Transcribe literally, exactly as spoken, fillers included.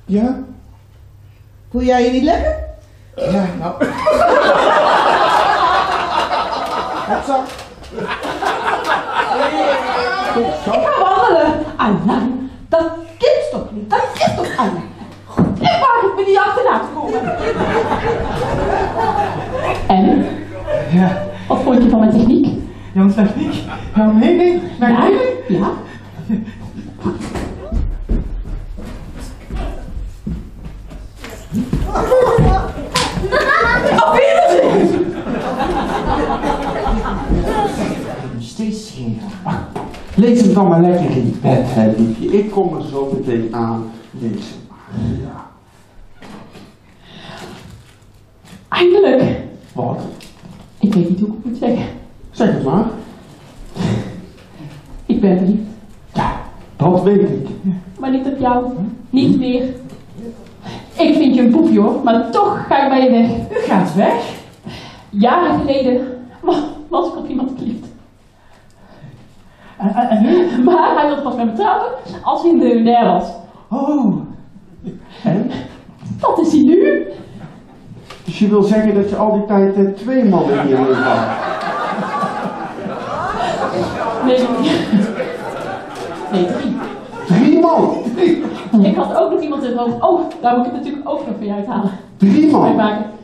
Ja? Voel jij je niet lekker? Ja, nou. Wat zo? Ik ga wandelen. Anna, dat is toch niet? Dat is toch Anna? Ik maak het me niet achterna te komen. En? Ja. Wat vond je van mijn techniek? Jouw techniek? Jouw mening? Mijn Ja? mening? Ja? Steeds geen. Lees hem dan maar lekker in bed, hè, liefje. Ik kom er zo meteen aan. Lees hem maar. Ja. Eindelijk. Wat? Ik weet niet hoe ik het moet zeggen. Zeg het maar. Ik ben verliefd. Ja, dat weet ik. Maar niet op jou. Niet meer. Ik vind je een poepje hoor, maar toch ga ik bij je weg. U gaat weg. Jaren geleden wa- was ik op iemand verliefd. En, en, en nu? Maar hij wilde pas met me trouwen als hij miljonair was. Oh. En? Dat is hij nu. Dus je wil zeggen dat je al die tijd uh, twee mannen hier moet hebben? Nee, nee, drie. Drie man? Ik had ook nog iemand in het hoofd. Oh, daar moet ik het natuurlijk ook nog voor je uithalen. Drie man? Maken.